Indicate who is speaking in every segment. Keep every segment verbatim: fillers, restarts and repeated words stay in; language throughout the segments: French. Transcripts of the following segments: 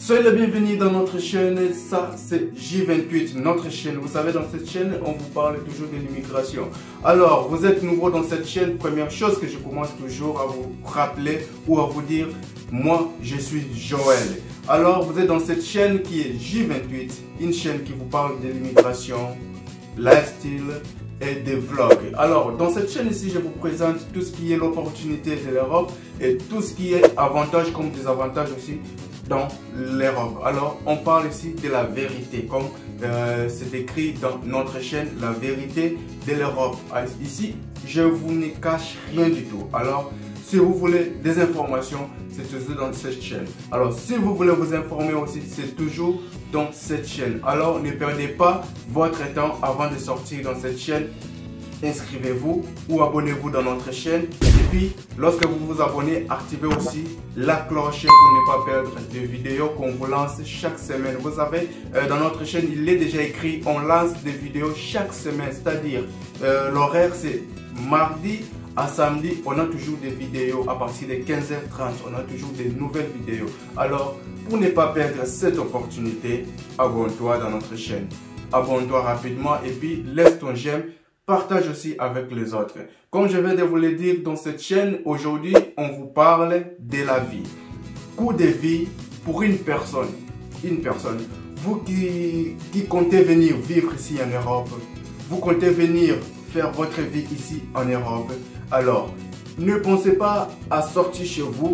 Speaker 1: Soyez les bienvenus dans notre chaîne, ça c'est J vingt-huit, notre chaîne. Vous savez, dans cette chaîne, on vous parle toujours de l'immigration. Alors, vous êtes nouveau dans cette chaîne, première chose que je commence toujours à vous rappeler ou à vous dire, moi je suis Joël. Alors, vous êtes dans cette chaîne qui est J vingt-huit, une chaîne qui vous parle de l'immigration, lifestyle et des vlogs. Alors, dans cette chaîne ici, je vous présente tout ce qui est l'opportunité de l'Europe et tout ce qui est avantages comme désavantages aussi dans l'Europe. Alors, on parle ici de la vérité, comme euh, c'est écrit dans notre chaîne, la vérité de l'Europe. Ici, je vous ne cache rien du tout. Alors, si vous voulez des informations, c'est toujours dans cette chaîne. Alors, si vous voulez vous informer aussi, c'est toujours dans cette chaîne. Alors, ne perdez pas votre temps avant de sortir dans cette chaîne. Inscrivez-vous ou abonnez-vous dans notre chaîne. Et puis, lorsque vous vous abonnez, activez aussi la cloche pour ne pas perdre des vidéos qu'on vous lance chaque semaine. Vous savez, euh, dans notre chaîne, il est déjà écrit, on lance des vidéos chaque semaine. C'est-à-dire, euh, l'horaire, c'est mardi à samedi, on a toujours des vidéos à partir de quinze heures trente. On a toujours des nouvelles vidéos. Alors, pour ne pas perdre cette opportunité, abonne-toi dans notre chaîne. Abonne-toi rapidement et puis laisse ton j'aime. Partage aussi avec les autres. Comme je viens de vous le dire dans cette chaîne, aujourd'hui, on vous parle de la vie. Coût de vie pour une personne. Une personne. Vous qui, qui comptez venir vivre ici en Europe, vous comptez venir faire votre vie ici en Europe, alors ne pensez pas à sortir chez vous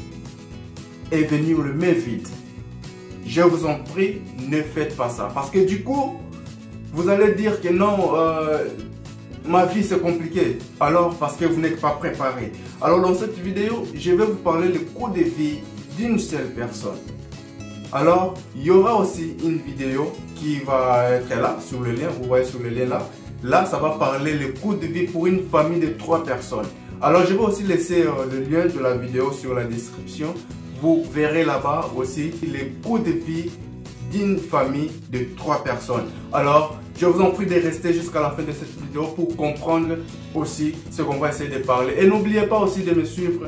Speaker 1: et venir le main vide. Je vous en prie, ne faites pas ça. Parce que du coup, vous allez dire que non, euh, ma vie c'est compliqué. Alors, parce que vous n'êtes pas préparé. Alors, dans cette vidéo, je vais vous parler du coût de vie d'une seule personne. Alors, il y aura aussi une vidéo qui va être là, sur le lien. Vous voyez sur le lien là. Là, ça va parler le coût de vie pour une famille de trois personnes. Alors, je vais aussi laisser euh, le lien de la vidéo sur la description. Vous verrez là-bas aussi les coûts de vie d'une famille de trois personnes. Alors, je vous en prie de rester jusqu'à la fin de cette vidéo pour comprendre aussi ce qu'on va essayer de parler. Et n'oubliez pas aussi de me suivre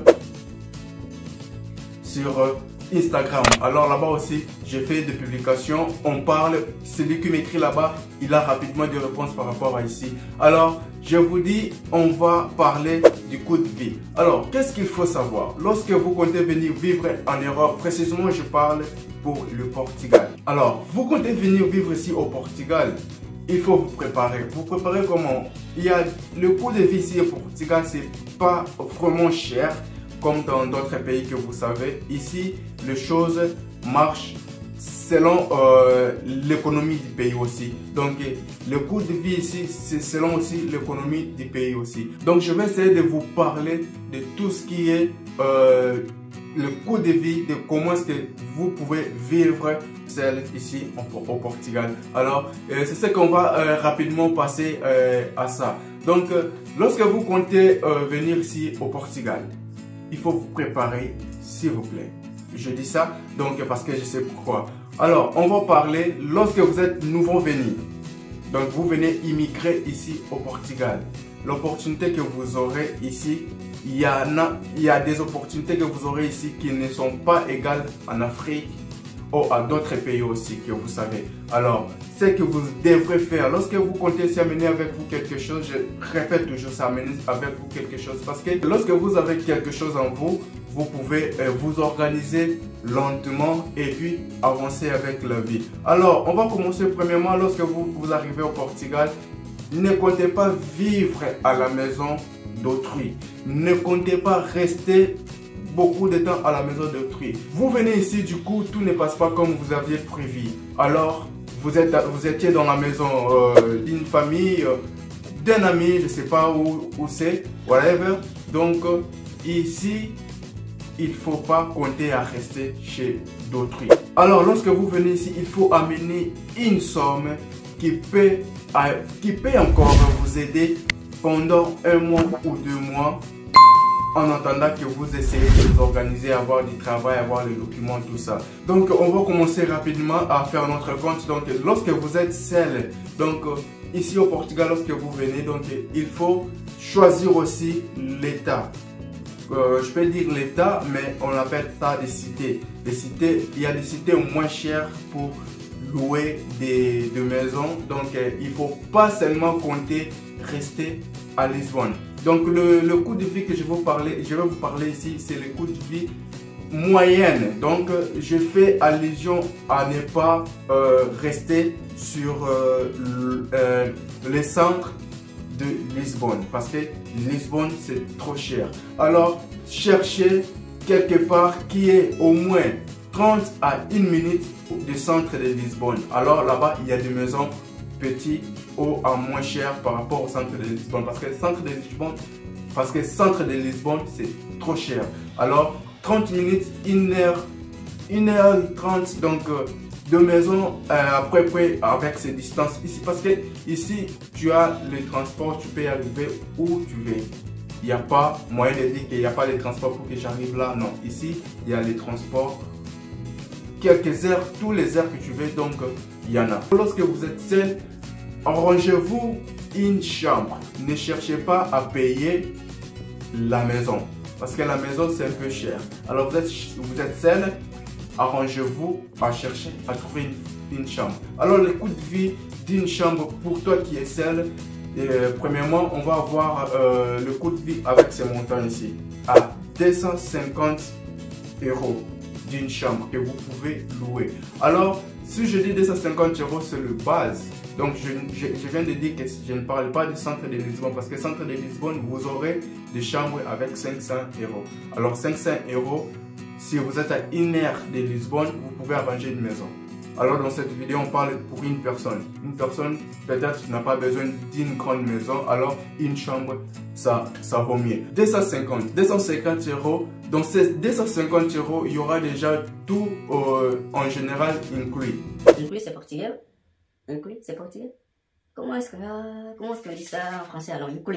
Speaker 1: sur euh, Instagram. Alors là-bas aussi, j'ai fait des publications. On parle, celui qui m'écrit là-bas, il a rapidement des réponses par rapport à ici. Alors, je vous dis, on va parler du coût de vie. Alors, qu'est-ce qu'il faut savoir? Lorsque vous comptez venir vivre en Europe, précisément, je parle pour le Portugal. Alors, vous comptez venir vivre ici au Portugal, il faut vous préparer. Vous préparez comment? Il y a le coût de vie ici au Portugal, c'est pas vraiment cher comme dans d'autres pays que vous savez. Ici, les choses marchent selon euh, l'économie du pays aussi. Donc, le coût de vie ici, c'est selon aussi l'économie du pays aussi. Donc, je vais essayer de vous parler de tout ce qui est euh, le coût de vie, de comment est-ce que vous pouvez vivre seul ici au Portugal. Alors, euh, c'est ce qu'on va euh, rapidement passer euh, à ça. Donc, euh, lorsque vous comptez euh, venir ici au Portugal, il faut vous préparer, s'il vous plaît. Je dis ça donc parce que je sais pourquoi. Alors, on va parler lorsque vous êtes nouveau venu. Donc, vous venez immigrer ici au Portugal. L'opportunité que vous aurez ici, il y, en a, il y a des opportunités que vous aurez ici qui ne sont pas égales en Afrique ou à d'autres pays aussi que vous savez. Alors, ce que vous devrez faire lorsque vous comptez s'amener avec vous quelque chose, je répète toujours, s'amener avec vous quelque chose. Parce que lorsque vous avez quelque chose en vous, vous pouvez euh, vous organiser lentement et puis avancer avec la vie. Alors, on va commencer premièrement lorsque vous, vous arrivez au Portugal. Ne comptez pas vivre à la maison d'autrui. Ne comptez pas rester beaucoup de temps à la maison d'autrui. Vous venez ici, du coup, tout ne passe pas comme vous aviez prévu. Alors, vous, êtes, vous étiez dans la maison euh, d'une famille, euh, d'un ami, je ne sais pas où, où c'est, whatever. Donc, euh, ici, il ne faut pas compter à rester chez d'autrui. Alors, lorsque vous venez ici, il faut amener une somme qui peut, qui peut encore vous aider pendant un mois ou deux mois en attendant que vous essayez de vous organiser, avoir du travail, avoir les documents, tout ça. Donc, on va commencer rapidement à faire notre compte. Donc, lorsque vous êtes seul, donc ici au Portugal, lorsque vous venez, donc il faut choisir aussi l'État. euh, je peux dire l'État, mais on appelle ça des cités. Des cités, il y a des cités moins chères pour louer des, des maisons. Donc, euh, il ne faut pas seulement compter rester à Lisbonne. Donc, le, le coût de vie que je vais vous parler, je vais vous parler ici, c'est le coût de vie moyenne. Donc, euh, je fais allusion à ne pas euh, rester sur euh, le, euh, les centres de Lisbonne, parce que Lisbonne c'est trop cher. Alors cherchez quelque part qui est au moins trente à une minute du centre de Lisbonne. Alors là-bas il y a des maisons petites ou à moins cher par rapport au centre de Lisbonne, parce que le centre de Lisbonne parce que le centre de Lisbonne c'est trop cher. Alors trente minutes, une heure, une heure trente, donc euh, de maison euh, après près avec ces distances ici, parce que ici tu as le transport, tu peux arriver où tu veux. Il n'y a pas moyen de dire qu'il n'y a pas de transport pour que j'arrive là, non. Ici il y a les transports quelques heures, tous les heures que tu veux, donc il y en a. Lorsque vous êtes seul, arrangez-vous une chambre. Ne cherchez pas à payer la maison, parce que la maison c'est un peu cher. Alors vous êtes, vous êtes seul, arrangez-vous à chercher à trouver une, une chambre. Alors le coût de vie d'une chambre pour toi qui es seul, euh, premièrement on va avoir euh, le coût de vie avec ces montants ici à deux cent cinquante euros d'une chambre que vous pouvez louer. Alors si je dis deux cent cinquante euros, c'est le base. Donc je, je, je viens de dire que je ne parle pas du centre de Lisbonne, parce que centre de Lisbonne vous aurez des chambres avec cinq cents euros. Alors cinq cents euros, si vous êtes à une heure de Lisbonne, vous pouvez arranger une maison. Alors dans cette vidéo, on parle pour une personne. Une personne peut-être n'a pas besoin d'une grande maison, alors une chambre, ça, ça vaut mieux. deux cent cinquante, deux cent cinquante euros. Dans ces deux cent cinquante euros, il y aura déjà tout euh, en général inclus.
Speaker 2: Inclus, c'est portugais. Inclus, c'est portugais. Comment est-ce que comment est-ce qu'on dit ça en français alors? Inclus.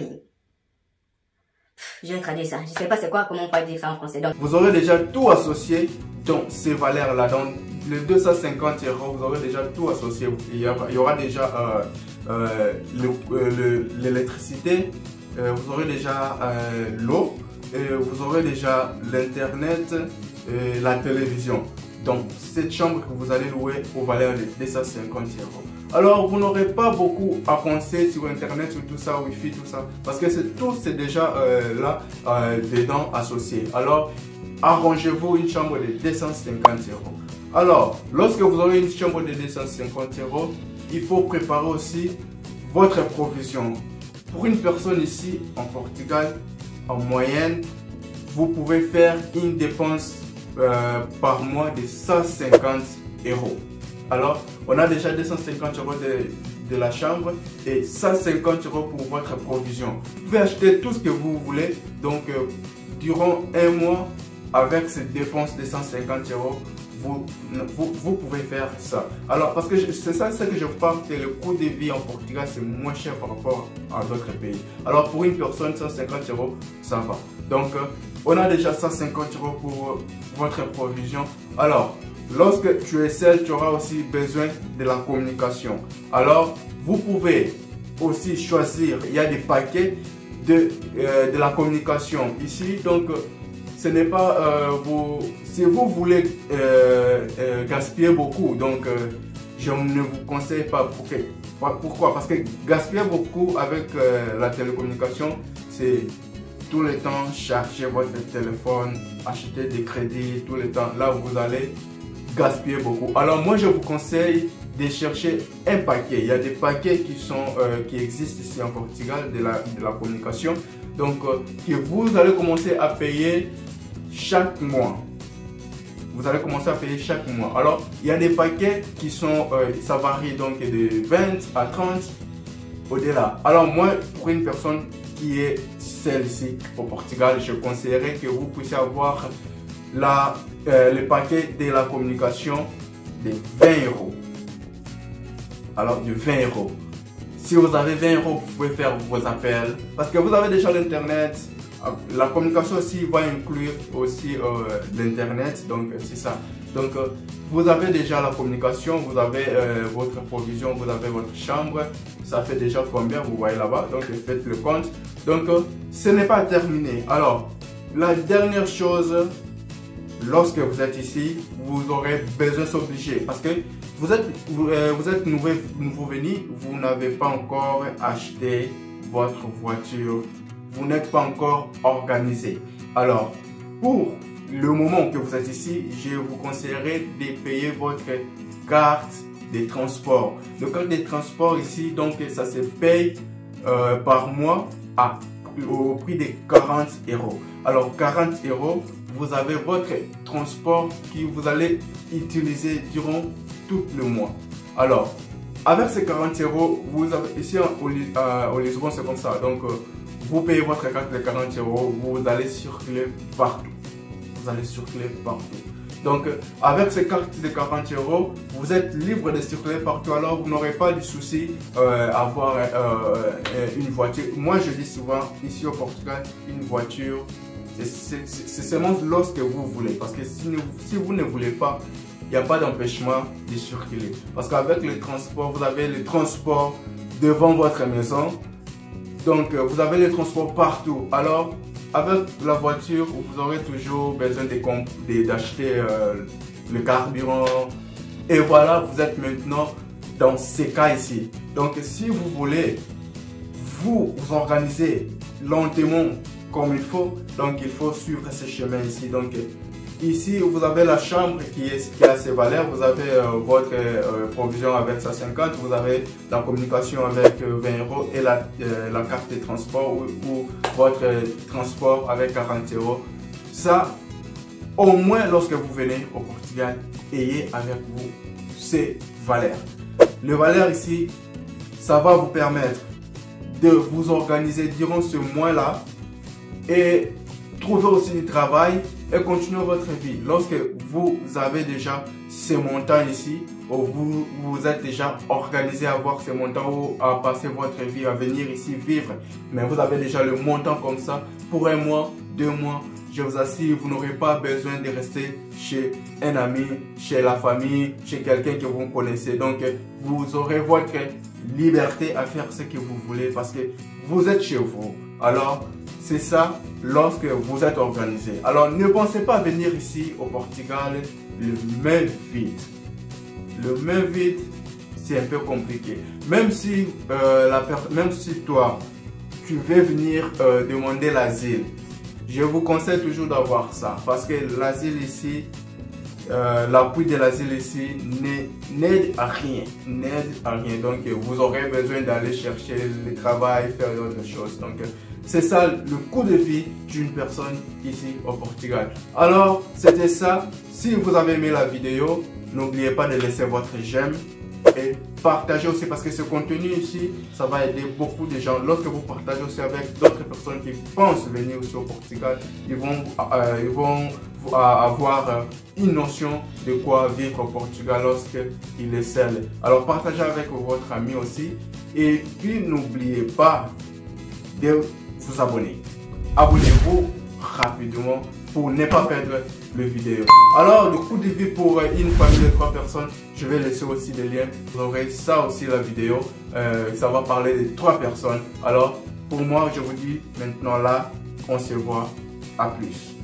Speaker 2: Je vais traduire ça. Je sais pas c'est quoi, comment on peut dire ça en français. Donc,
Speaker 1: vous aurez déjà tout associé dans ces valeurs-là. Dans les deux cent cinquante euros, vous aurez déjà tout associé. Il y, aura, il y aura déjà euh, euh, l'électricité, euh, vous aurez déjà euh, l'eau, vous aurez déjà l'internet, et la télévision. Donc cette chambre que vous allez louer aux valeurs de deux cent cinquante euros. Alors vous n'aurez pas beaucoup à penser sur internet, sur tout ça, wifi, tout ça, parce que tout c'est déjà euh, là euh, dedans associé. Alors arrangez-vous une chambre de deux cent cinquante euros. Alors lorsque vous aurez une chambre de deux cent cinquante euros, il faut préparer aussi votre provision. Pour une personne ici en Portugal, en moyenne, vous pouvez faire une dépense euh, par mois de cent cinquante euros. Alors, on a déjà deux cent cinquante euros de, de la chambre et cent cinquante euros pour votre provision. Vous pouvez acheter tout ce que vous voulez. Donc, euh, durant un mois, avec cette dépense de cent cinquante euros, vous, vous, vous pouvez faire ça. Alors, parce que c'est ça ce que je vous parle, que le coût de vie en Portugal, c'est moins cher par rapport à d'autres pays. Alors, pour une personne, cent cinquante euros, ça va. Donc, euh, on a déjà cent cinquante euros pour votre provision. Alors, lorsque tu es seul, tu auras aussi besoin de la communication. Alors, vous pouvez aussi choisir, il y a des paquets de, euh, de la communication ici. Donc, ce n'est pas, euh, vous, si vous voulez euh, euh, gaspiller beaucoup, donc euh, je ne vous conseille pas. Pour que, pourquoi? Parce que gaspiller beaucoup avec euh, la télécommunication, c'est tout le temps charger votre téléphone, acheter des crédits, tout le temps. Là, vous allez gaspiller beaucoup. Alors moi, je vous conseille de chercher un paquet. Il y a des paquets qui, sont, euh, qui existent ici en Portugal de la, de la communication. Donc, euh, que vous allez commencer à payer chaque mois. Vous allez commencer à payer chaque mois. Alors, il y a des paquets qui sont, euh, ça varie donc de vingt à trente au-delà. Alors moi, pour une personne qui est seule ici au Portugal, je conseillerais que vous puissiez avoir la, euh, le paquet de la communication de vingt euros. Alors, de vingt euros. Si vous avez vingt euros, vous pouvez faire vos appels. Parce que vous avez déjà l'internet. La communication aussi va inclure aussi euh, l'internet. Donc, c'est ça. Donc, euh, vous avez déjà la communication, vous avez euh, votre provision, vous avez votre chambre. Ça fait déjà combien, vous voyez là-bas. Donc, faites le compte. Donc, euh, ce n'est pas terminé. Alors, la dernière chose, lorsque vous êtes ici, vous aurez besoin de s'obliger parce que vous êtes, vous, euh, vous êtes nouveau, nouveau venu, vous n'avez pas encore acheté votre voiture, vous n'êtes pas encore organisé. Alors, pour le moment que vous êtes ici, je vous conseillerais de payer votre carte de transport. Le carte de transport ici, donc ça se paye euh, par mois à, au prix de quarante euros. Alors quarante euros, vous avez votre transport qui vous allez utiliser durant tout le mois. Alors, avec ces quarante euros, vous avez ici au, euh, au Lisbonne, c'est comme ça. Donc, euh, vous payez votre carte de quarante euros, vous allez circuler partout. Vous allez circuler partout. Donc, euh, avec ces cartes de quarante euros, vous êtes libre de circuler partout. Alors, vous n'aurez pas de souci euh, à avoir euh, une voiture. Moi, je dis souvent, ici au Portugal, une voiture, c'est seulement lorsque vous voulez. Parce que si, si vous ne voulez pas, il n'y a pas d'empêchement de circuler. Parce qu'avec le transport, vous avez le transport devant votre maison. Donc, vous avez le transport partout. Alors, avec la voiture, vous aurez toujours besoin d'acheter euh, le carburant. Et voilà, vous êtes maintenant dans ces cas ici. Donc, si vous voulez vous, vous organiser lentement comme il faut, donc il faut suivre ce chemin ici. Donc, ici, vous avez la chambre qui, est, qui a ses valeurs, vous avez euh, votre euh, provision avec cent cinquante, vous avez la communication avec euh, vingt euros et la, euh, la carte de transport ou, ou votre euh, transport avec quarante euros. Ça, au moins lorsque vous venez au Portugal, ayez avec vous ces valeurs. Les valeurs ici, ça va vous permettre de vous organiser durant ce mois-là et trouver aussi du travail et continuer votre vie. Lorsque vous avez déjà ces montants ici, ou vous vous êtes déjà organisé à avoir ces montants ou à passer votre vie, à venir ici vivre, mais vous avez déjà le montant comme ça, pour un mois, deux mois, je vous assure, vous n'aurez pas besoin de rester chez un ami, chez la famille, chez quelqu'un que vous connaissez. Donc, vous aurez votre liberté à faire ce que vous voulez parce que vous êtes chez vous. Alors, c'est ça lorsque vous êtes organisé. Alors, ne pensez pas venir ici au Portugal le main vide. Le main vide, c'est un peu compliqué. Même si, euh, la même si toi, tu veux venir euh, demander l'asile, je vous conseille toujours d'avoir ça. Parce que l'asile ici, euh, l'appui de l'asile ici n'aide à rien. N'aide à rien. Donc, vous aurez besoin d'aller chercher le travail, faire d'autres choses. Donc, c'est ça le coût de vie d'une personne ici au Portugal. Alors, c'était ça. Si vous avez aimé la vidéo, n'oubliez pas de laisser votre j'aime et partagez aussi parce que ce contenu ici, ça va aider beaucoup de gens. Lorsque vous partagez aussi avec d'autres personnes qui pensent venir aussi au Portugal, ils vont, euh, ils vont avoir une notion de quoi vivre au Portugal lorsqu'il est seul. Alors, partagez avec votre ami aussi. Et puis, n'oubliez pas de vous abonner. Abonnez-vous rapidement pour ne pas perdre le vidéo. Alors, le coût de vie pour une famille de trois personnes, je vais laisser aussi des liens. Vous aurez ça aussi la vidéo. Euh, ça va parler de trois personnes. Alors, pour moi, je vous dis maintenant là, on se voit. À plus.